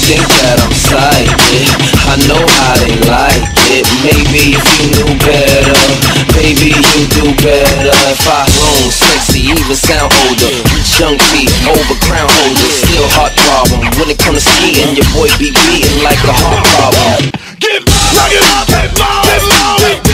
think that I'm psychic. I know how they like it. Maybe if you knew better, baby you do better. If I grown sexy, even sound older, young feet over crown holder, still heart problem. When it comes to skiing, your boy be beating like a heart problem. Get lock it up, get low, get low.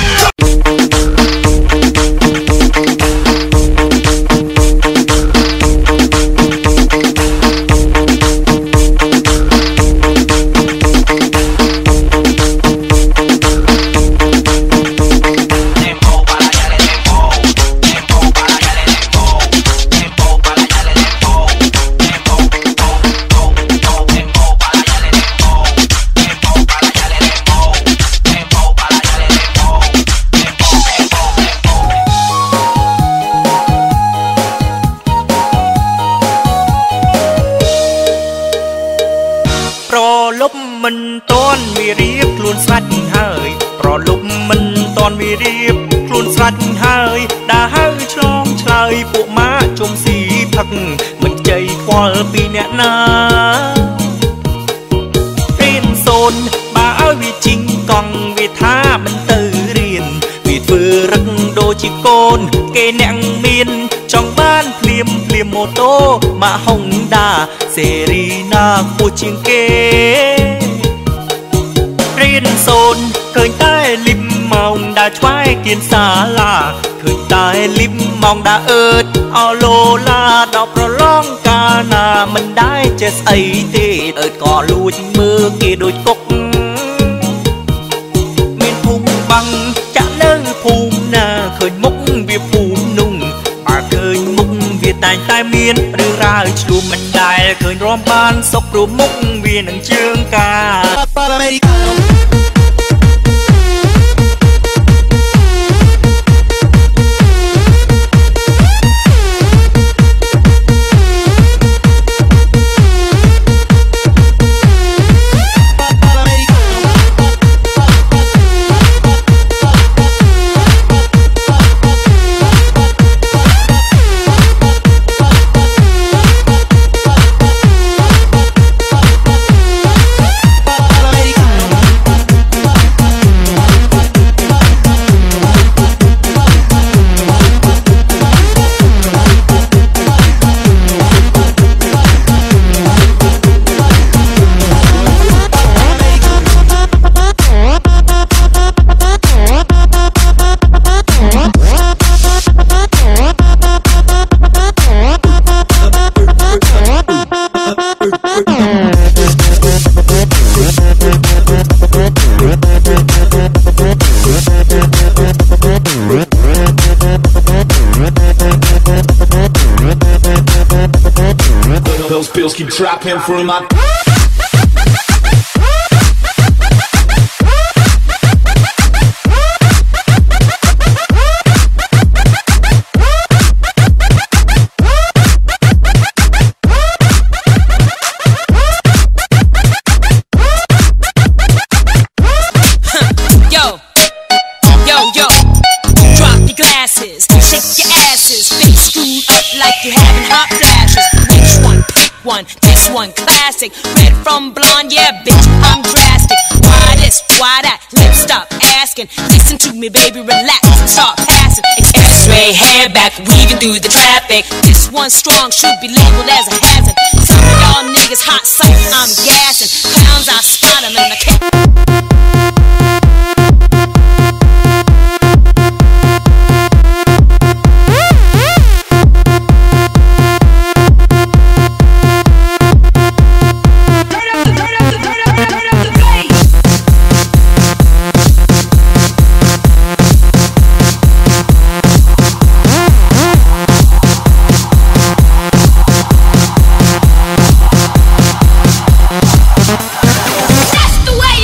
Mình toan vì riêng luôn sạch hơi, pro lúc mình toan vì riêng luôn sạch hơi, đã hơi trong trời phụ má trong xì thật mình chạy qua pi nè na. Riêng xôn bà ơi vì chính còn vì tha mình từ riêng vì vừa rất đôi chỉ côn kê nặng miên trong ban phim mô tô mà Honda Serena của chiên kê. Riêng xôn khởi tay lip mong đã choai kiên xa là khởi tay lip mong đã ớt alo la đọc rồi long ca na mình đai chết ấy thì ớt có lùi mưa kia đôi cốc miền phùng băng chả nâng phùng na khởi mốc việc phùng nung bà khởi mốc việc tài tai miên đưa ra chùa mình đài khởi rõm ban sốc rùa mốc vì nâng chương ca. Those pills keep dropping through my. This one classic, red from blonde, yeah, bitch, I'm drastic. Why this, why that, let's stop asking. Listen to me, baby, relax, start passing. X-ray hair back, weaving through the traffic. This one strong, should be labeled as a hazard. Some of y'all niggas hot sight, I'm gassing. Clowns, I spot them in the cat. That's the way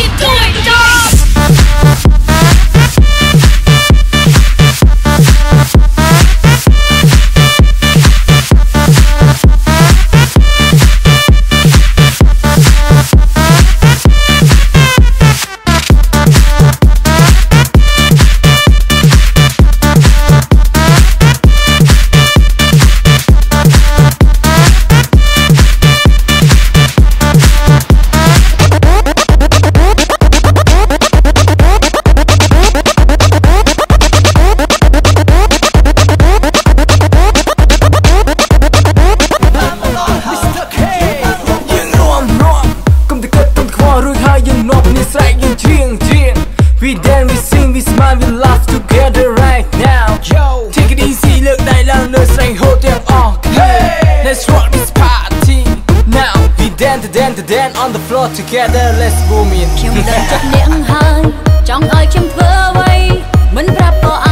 mind we laugh together right now. Yo, take it easy, look night lang nơi sành hô tiếng on. Hey, let's rock this party now. We dance on the floor together. Let's boom it. ខ្ញុំដឹងចិត្តនាងហើយចង់ឲ្យខ្ញុំធ្វើអ្វីមិនប្រាប់ក៏